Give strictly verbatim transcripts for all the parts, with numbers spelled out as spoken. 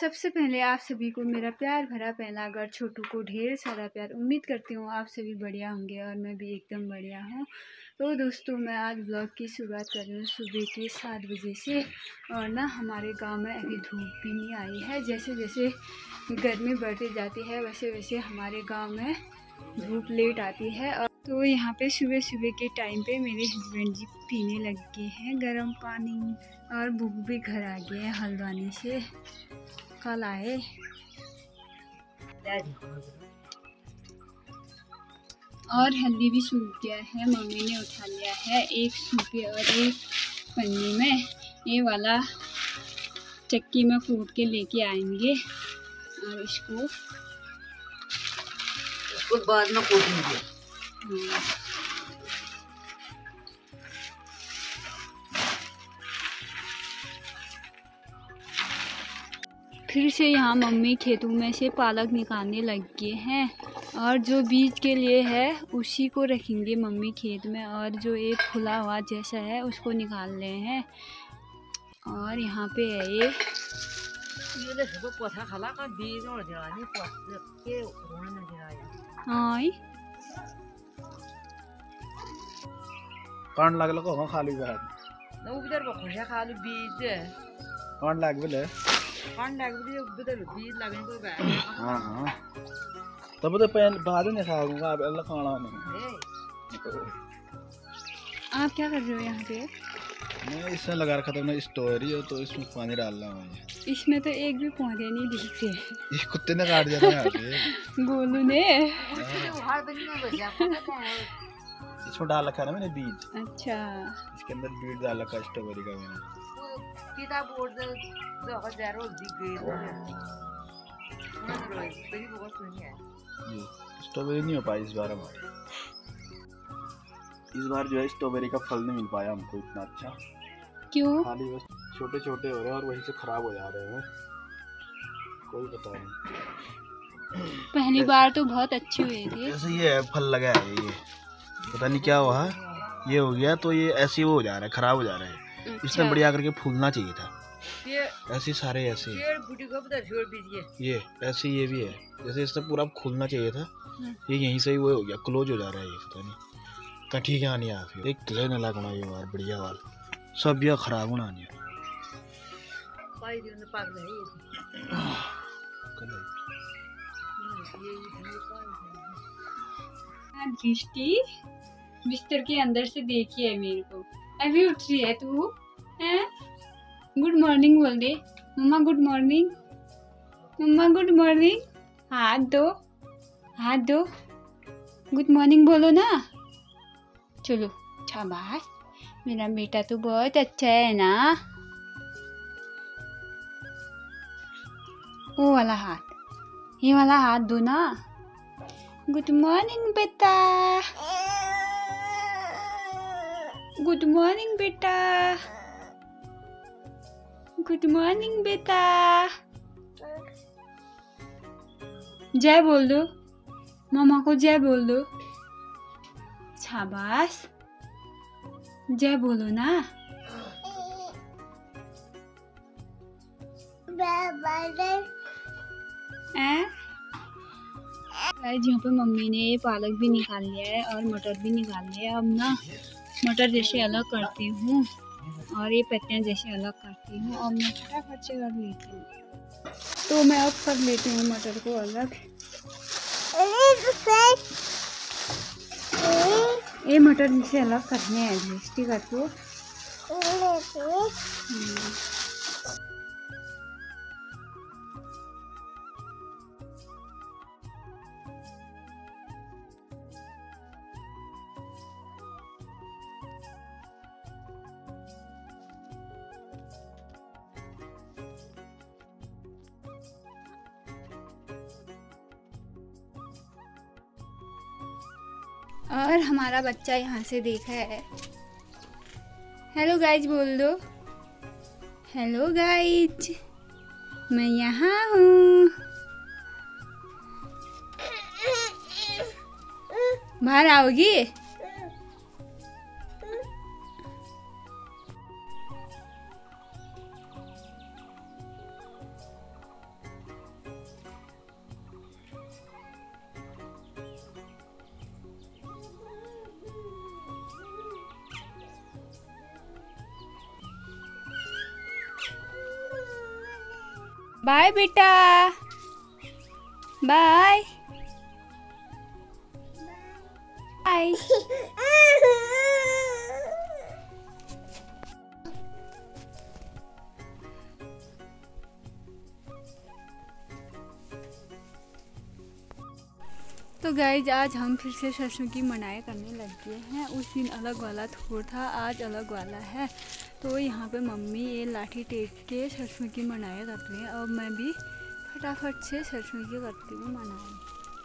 सबसे पहले आप सभी को मेरा प्यार भरा पहला घर छोटू को ढेर सारा प्यार। उम्मीद करती हूँ आप सभी बढ़िया होंगे और मैं भी एकदम बढ़िया हूँ। तो दोस्तों, मैं आज ब्लॉग की शुरुआत कर रही हूँ सुबह के सात बजे से। और ना हमारे गांव में अभी धूप भी नहीं आई है। जैसे जैसे गर्मी बढ़ती जाती है वैसे वैसे हमारे गाँव में धूप लेट आती है। और तो यहाँ पे सुबह सुबह के टाइम पे मेरे हस्बैंड जी पीने लग गए हैं गर्म पानी। और बुबू भी घर आ गए हैं हल्द्वानी से, कल आए। और हल्दी भी सूख गया है, मम्मी ने उठा लिया है एक सूपे और एक पन्नी में। ये वाला चक्की में कूट के लेके आएंगे और इसको इसको बाद में कूटेंगे। हाँ। फिर से यहाँ मम्मी खेतों में से पालक निकालने लग गए हैं। और जो बीज के लिए है उसी को रखेंगे मम्मी खेत में, और जो एक खुला हुआ जैसा है उसको निकाल रहे हैं। और यहाँ पे है ये हाँ कौन लागल को खाली बात ना उधर बखोशा खाली बीज है। कौन लाग बोले कौन लाग बोले उधर बीज लगने को बा। हां हां तब तो पहले बाद में खाऊंगा, अब अल्लाह खाना नहीं। आप क्या कर रहे हो यहाँ पे? मैं इसमें लगा रखा था ना स्टोरी हो, तो इसमें पानी डाल रहा हूँ। इसमें तो एक भी पौधे नहीं दिख रहे। ये कुत्ते ने काट दिया था यहाँ पे गोलू ने। इसमें डाल रखा है ना मैंने बीज। अच्छा, इसके अंदर बीज डाल रखा स्ट्रॉबेरी का मैंने। किताब बोर्ड दे दो हजार और दिख गई ना रोज बड़ी बहुत सुनी है। ये स्ट्रॉबेरी नहीं हो पाई इस बार हमारे। इस बार जो है स्ट्रॉबेरी का फल नहीं मिल पाया हमको इतना अच्छा। क्यों? खाली बस छोटे छोटे हो रहे हैं और वहीं से खराब हो जा रहे हैं, कोई पता नहीं। पहली बार तो बहुत अच्छी हुई थी। जैसे ये फल लगा है, ये पता नहीं क्या हुआ, ये हो गया तो ये ऐसे वो हो जा रहा है, खराब हो जा रहा है। अच्छा। इसने बढ़िया करके फूलना चाहिए था। ये ऐसे सारे ऐसे ये ऐसे ये भी है, जैसे इससे पूरा खुलना चाहिए था। ये यहीं से ही वो हो गया, क्लोज हो जा रहा है ये, पता नहीं का ठीक है नहीं आ फिर एक क्ले न लगना ये बार बढ़िया वाल सब ये खराब होना नहीं। पाई दिन पागल है ये। दृष्टि बिस्तर के अंदर से देखी है मेरे को। अभी उठ रही है तू हैं? गुड मॉर्निंग बोल दे मम्मा। गुड मॉर्निंग मम्मा, गुड मॉर्निंग। हाथ दो, हाथ दो, गुड मॉर्निंग बोलो ना। चलो शाबाश, मेरा बेटा तो बहुत अच्छा है ना। वो वाला हाथ, ये वाला हाथ दो ना। गुड मॉर्निंग बेटा, गुड मॉर्निंग बेटा, गुड मॉर्निंग बेटा। जय बोल दो, मामा को जय बोल दो। शाबाश, जय बोलो ना। यहाँ पे मम्मी ने पालक भी निकाल लिया है और मटर भी निकाल लिया है। अब ना मटर जैसे अलग करती हूँ और ये पत्तियाँ जैसे अलग करती हूँ। अब मैं फटाफट से कर लेती हूँ, तो मैं अब कर लेती हूँ मटर को अलग। ये मटर जैसे अलग करने हैं दृष्टि कर तो। और हमारा बच्चा यहाँ से देखा है। हेलो गाइज बोल दो। हेलो गाइज, मैं यहाँ हूँ। बाहर आओगी? बाय बेटा, बाय बाय। तो गाइज आज हम फिर से सरसों की मनाई करने लग गए हैं। उस दिन अलग वाला थोड़ था, आज अलग वाला है। तो यहाँ पे मम्मी ये लाठी टेक के सरसों की मनाई कर रही हैं और मैं भी फटाफट से सरसों की करती हूँ मनाई।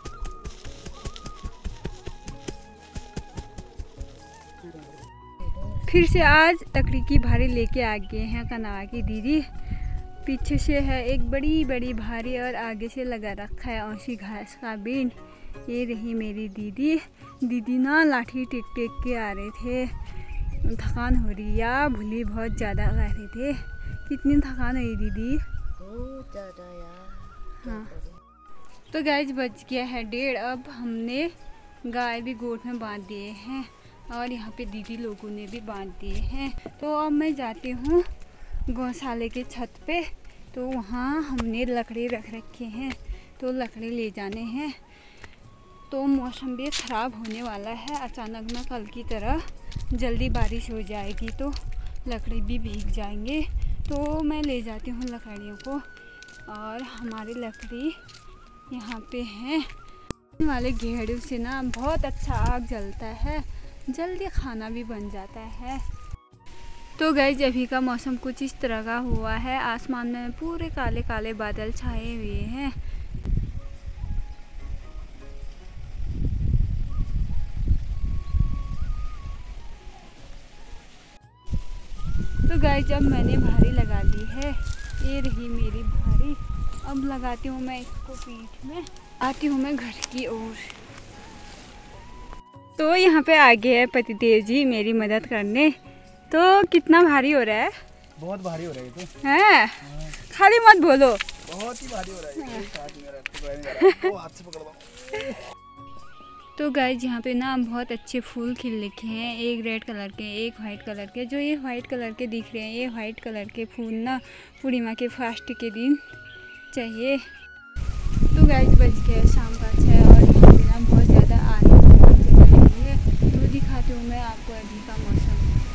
फिर से आज लकड़ी की भारी लेके आ गए हैं कनावा की दीदी। पीछे से है एक बड़ी बड़ी भारी और आगे से लगा रखा है औसी घास का बीन। ये रही मेरी दीदी। दीदी ना लाठी टेक टेक के आ रहे थे। थकान हो रही या भूली बहुत ज़्यादा कर रहे थे। कितनी थकान हुई दीदी? बहुत ज़्यादा यार। हाँ तो गाइस बच गया है डेढ़। अब हमने गाय भी गोद में बांध दिए हैं और यहाँ पे दीदी लोगों ने भी बांध दिए हैं। तो अब मैं जाती हूँ गौशाले के छत पे। तो वहाँ हमने लकड़ी रख रखे हैं तो लकड़ी ले जाने हैं। तो मौसम भी ख़राब होने वाला है अचानक में, कल की तरह जल्दी बारिश हो जाएगी तो लकड़ी भी भीग जाएंगे। तो मैं ले जाती हूँ लकड़ियों को। और हमारी लकड़ी यहाँ पे हैं वाले घेड़ों से ना बहुत अच्छा आग जलता है, जल्दी खाना भी बन जाता है। तो गाइस अभी का मौसम कुछ इस तरह का हुआ है। आसमान में पूरे काले काले बादल छाए हुए हैं। तो गाइस जब मैंने भारी लगा ली है, ये रही मेरी भारी। अब लगाती हूँ मैं इसको पीठ में, आती हूँ मैं घर की ओर। तो यहाँ पे आ गए हैं पतिदेव जी मेरी मदद करने। तो कितना भारी हो रहा है? बहुत भारी हो रहा है तो हैं? खाली मत बोलो। बहुत ही भारी हो रहा है। तो हाथ से पकड़ दो। तो गाइस यहाँ पे ना बहुत अच्छे फूल खिल रखे हैं, एक रेड कलर के एक वाइट कलर के। जो ये वाइट कलर के दिख रहे हैं, ये वाइट कलर के फूल ना पूर्णिमा के फास्ट के दिन चाहिए। तो गाइस बज गया शाम का छः और यहाँ पे ना बहुत ज़्यादा आंधी चल रही है। तो दिखाती हूँ मैं आपको अभी का मौसम।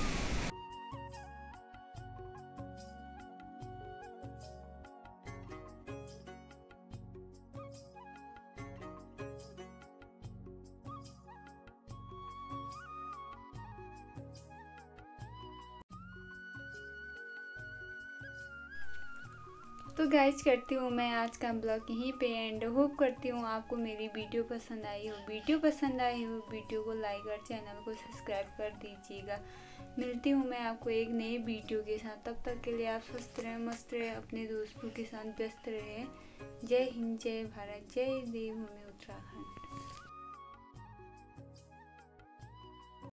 तो गाइज करती हूँ मैं आज का ब्लॉग यहीं पे एंड। होप करती हूँ आपको मेरी वीडियो पसंद आई हो। वीडियो पसंद आई हो वीडियो को लाइक और चैनल को सब्सक्राइब कर दीजिएगा। मिलती हूँ मैं आपको एक नई वीडियो के साथ। तब तक के लिए आप स्वस्थ रहें, मस्त रहें, अपने दोस्तों के साथ व्यस्त रहें। जय हिंद, जय भारत, जय देवभूमि उत्तराखंड।